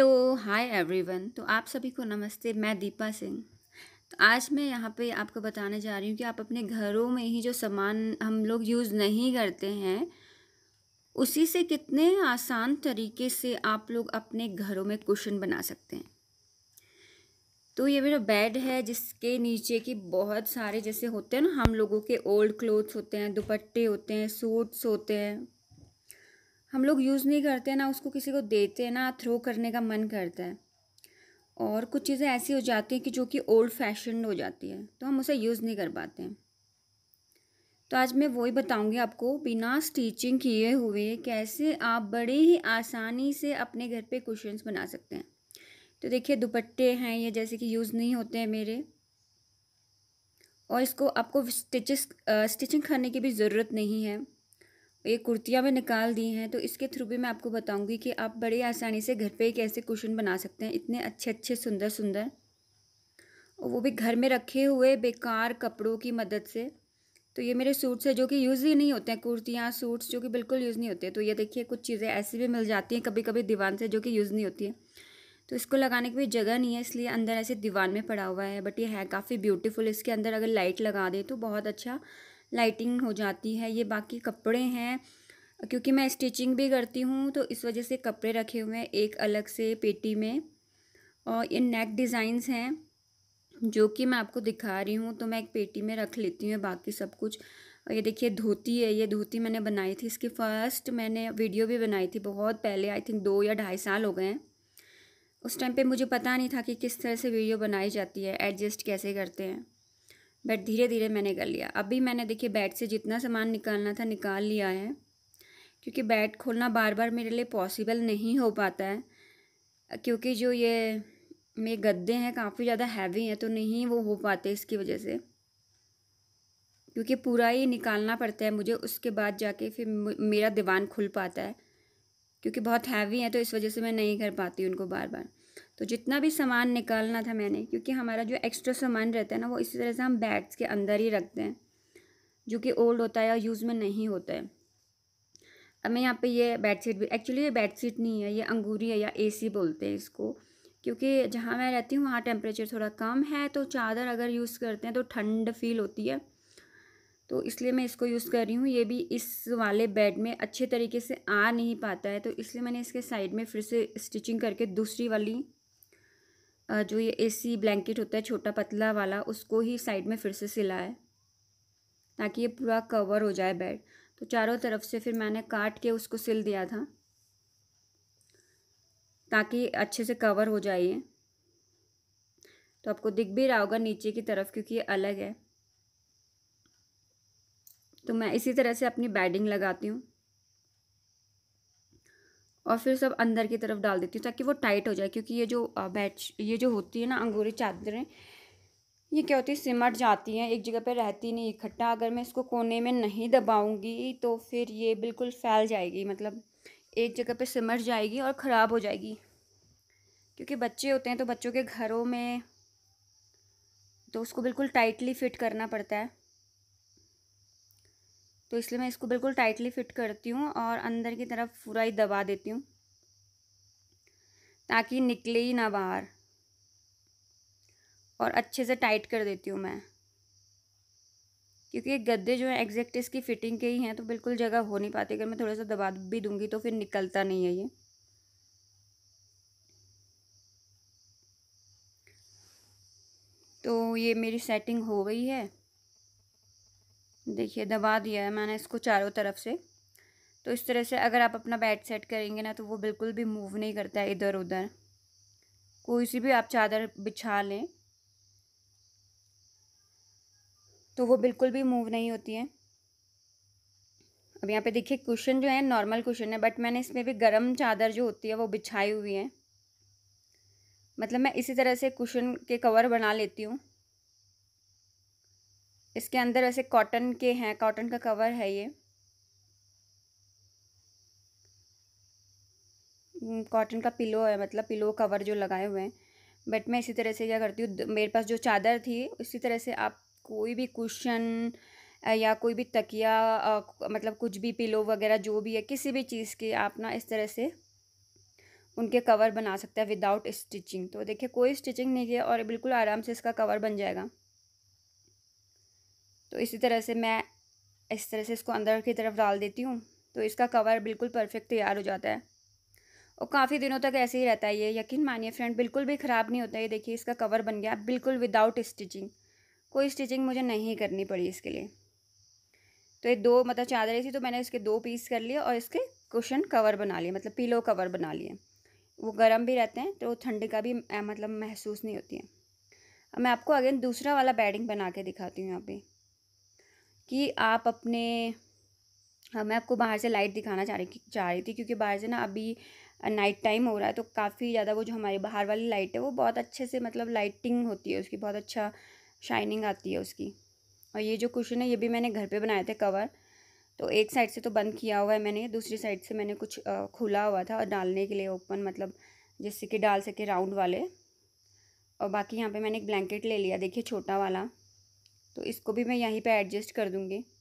Hello, hi everyone. तो आप सभी को नमस्ते। मैं दीपा सिंह। तो आज मैं यहाँ पे आपको बताने जा रही हूँ कि आप अपने घरों में ही जो सामान हम लोग यूज़ नहीं करते हैं, उसी से कितने आसान तरीके से आप लोग अपने घरों में कुशन बना सकते हैं। तो ये मेरा बेड है जिसके नीचे की बहुत सारे जैसे होते हैं ना, हम लोगों के ओल्ड क्लोथ्स होते हैं, दुपट्टे होते हैं, सूट्स होते हैं, हम लोग यूज़ नहीं करते हैं ना, उसको किसी को देते हैं ना, थ्रो करने का मन करता है। और कुछ चीज़ें ऐसी हो जाती हैं कि जो कि ओल्ड फैशन हो जाती है, तो हम उसे यूज़ नहीं कर पाते हैं। तो आज मैं वही बताऊंगी आपको, बिना स्टिचिंग किए हुए कैसे आप बड़े ही आसानी से अपने घर पे कुशन्स बना सकते हैं। तो देखिए, दुपट्टे हैं ये, जैसे कि यूज़ नहीं होते हैं मेरे, और इसको आपको स्टिचिंग करने की भी ज़रूरत नहीं है। ये कुर्तियाँ में निकाल दी हैं, तो इसके थ्रू भी मैं आपको बताऊंगी कि आप बड़ी आसानी से घर पे ही कैसे कुशन बना सकते हैं, इतने अच्छे अच्छे सुंदर सुंदर, और वो भी घर में रखे हुए बेकार कपड़ों की मदद से। तो ये मेरे सूट्स है जो कि यूज़ ही नहीं होते हैं, कुर्तियाँ सूट्स जो कि बिल्कुल यूज़ नहीं होते। तो ये देखिए, कुछ चीज़ें ऐसी भी मिल जाती हैं कभी कभी दीवान से, जो कि यूज़ नहीं होती है। तो इसको लगाने की भी जगह नहीं है, इसलिए अंदर ऐसे दीवान में पड़ा हुआ है। बट ये है काफ़ी ब्यूटीफुल। इसके अंदर अगर लाइट लगा दे तो बहुत अच्छा लाइटिंग हो जाती है। ये बाकी कपड़े हैं, क्योंकि मैं स्टिचिंग भी करती हूँ, तो इस वजह से कपड़े रखे हुए हैं एक अलग से पेटी में। और ये नेक डिज़ाइंस हैं जो कि मैं आपको दिखा रही हूँ, तो मैं एक पेटी में रख लेती हूँ बाकी सब कुछ। और ये देखिए, धोती है। ये धोती मैंने बनाई थी, इसकी फ़र्स्ट मैंने वीडियो भी बनाई थी बहुत पहले, आई थिंक 2 या ढाई साल हो गए हैं। उस टाइम पे मुझे पता नहीं था कि किस तरह से वीडियो बनाई जाती है, एडजस्ट कैसे करते हैं, बट धीरे धीरे मैंने कर लिया। अभी मैंने देखिए बेड से जितना सामान निकालना था निकाल लिया है, क्योंकि बेड खोलना बार बार मेरे लिए पॉसिबल नहीं हो पाता है, क्योंकि जो ये मेरे गद्दे हैं काफ़ी ज़्यादा हैवी हैं, तो नहीं वो हो पाते इसकी वजह से, क्योंकि पूरा ही निकालना पड़ता है मुझे, उसके बाद जाके फिर मेरा दीवान खुल पाता है, क्योंकि बहुत हैवी है, तो इस वजह से मैं नहीं कर पाती उनको बार बार। तो जितना भी सामान निकालना था मैंने, क्योंकि हमारा जो एक्स्ट्रा सामान रहता है ना, वो इसी तरह से हम बैग्स के अंदर ही रखते हैं, जो कि ओल्ड होता है या यूज़ में नहीं होता है। अब मैं यहाँ पे ये बेडशीट भी, एक्चुअली ये बेडशीट नहीं है, ये अंगूरी है या एसी बोलते हैं इसको, क्योंकि जहाँ मैं रहती हूँ वहाँ टेम्परेचर थोड़ा कम है, तो चादर अगर यूज़ करते हैं तो ठंड फील होती है, तो इसलिए मैं इसको यूज़ कर रही हूँ। ये भी इस वाले बेड में अच्छे तरीके से आ नहीं पाता है, तो इसलिए मैंने इसके साइड में फिर से स्टिचिंग करके दूसरी वाली जो ये एसी ब्लैंकेट होता है छोटा पतला वाला, उसको ही साइड में फिर से सिला है, ताकि ये पूरा कवर हो जाए बेड। तो चारों तरफ से फिर मैंने काट के उसको सिल दिया था, ताकि अच्छे से कवर हो जाए ये। तो आपको दिख भी रहा होगा नीचे की तरफ, क्योंकि ये अलग है। तो मैं इसी तरह से अपनी बेडिंग लगाती हूँ, और फिर सब अंदर की तरफ डाल देती हूँ, ताकि वो टाइट हो जाए। क्योंकि ये जो ये जो होती है ना अंगूरी चादरें, ये क्या होती है, सिमट जाती हैं, एक जगह पे रहती नहीं इकट्ठा। अगर मैं इसको कोने में नहीं दबाऊंगी तो फिर ये बिल्कुल फैल जाएगी, मतलब एक जगह पे सिमट जाएगी और ख़राब हो जाएगी। क्योंकि बच्चे होते हैं, तो बच्चों के घरों में तो उसको बिल्कुल टाइटली फिट करना पड़ता है, तो इसलिए मैं इसको बिल्कुल टाइटली फिट करती हूँ और अंदर की तरफ पूरा ही दबा देती हूँ, ताकि निकले ही ना बाहर, और अच्छे से टाइट कर देती हूँ मैं। क्योंकि ये गद्दे जो है एग्जैक्ट इसकी फिटिंग के ही हैं, तो बिल्कुल जगह हो नहीं पाती। अगर मैं थोड़ा सा दबा भी दूंगी तो फिर निकलता नहीं है ये। तो ये मेरी सेटिंग हो गई है, देखिए दबा दिया है मैंने इसको चारों तरफ से। तो इस तरह से अगर आप अपना बेड सेट करेंगे ना, तो वो बिल्कुल भी मूव नहीं करता है इधर उधर। कोई सी भी आप चादर बिछा लें तो वो बिल्कुल भी मूव नहीं होती है। अब यहाँ पे देखिए, कुशन जो है नॉर्मल कुशन है, बट मैंने इसमें भी गर्म चादर जो होती है वो बिछाई हुई है। मतलब मैं इसी तरह से कुशन के कवर बना लेती हूँ। इसके अंदर वैसे कॉटन के हैं, कॉटन का कवर है ये, कॉटन का पिलो है, मतलब पिलो कवर जो लगाए हुए हैं। बट मैं इसी तरह से क्या करती हूँ, मेरे पास जो चादर थी इसी तरह से आप कोई भी कुशन या कोई भी तकिया, मतलब कुछ भी पिलो वगैरह जो भी है, किसी भी चीज़ की आप ना इस तरह से उनके कवर बना सकते हैं विदाउट स्टिचिंग। तो देखिए कोई स्टिचिंग नहीं किया और बिल्कुल आराम से इसका कवर बन जाएगा। तो इसी तरह से मैं इस तरह से इसको अंदर की तरफ डाल देती हूँ, तो इसका कवर बिल्कुल परफेक्ट तैयार हो जाता है और काफ़ी दिनों तक ऐसे ही रहता है। ये यकीन मानिए फ्रेंड, बिल्कुल भी ख़राब नहीं होता है। ये देखिए इसका कवर बन गया बिल्कुल विदाउट स्टिचिंग, कोई स्टिचिंग मुझे नहीं करनी पड़ी इसके लिए। तो ये 2 मतलब चादरें थी, तो मैंने इसके 2 पीस कर लिए और इसके कुशन कवर बना लिए, मतलब पिलो कवर बना लिए। वो गर्म भी रहते हैं तो ठंडी का भी मतलब महसूस नहीं होती है। अब मैं आपको अगेन दूसरा वाला बेडिंग बना के दिखाती हूँ यहाँ पे, कि आप अपने मैं आपको बाहर से लाइट दिखाना चाह रही थी, क्योंकि बाहर से ना अभी नाइट टाइम हो रहा है, तो काफ़ी ज़्यादा वो जो हमारी बाहर वाली लाइट है वो बहुत अच्छे से मतलब लाइटिंग होती है उसकी, बहुत अच्छा शाइनिंग आती है उसकी। और ये जो कुशन है ये भी मैंने घर पे बनाए थे कवर। तो एक साइड से तो बंद किया हुआ है मैंने, दूसरी साइड से मैंने कुछ खुला हुआ था और डालने के लिए ओपन, मतलब जिससे कि डाल सके राउंड वाले। और बाकी यहाँ पे मैंने एक ब्लैंकेट ले लिया, देखिए छोटा वाला, तो इसको भी मैं यहीं पे एडजस्ट कर दूँगी।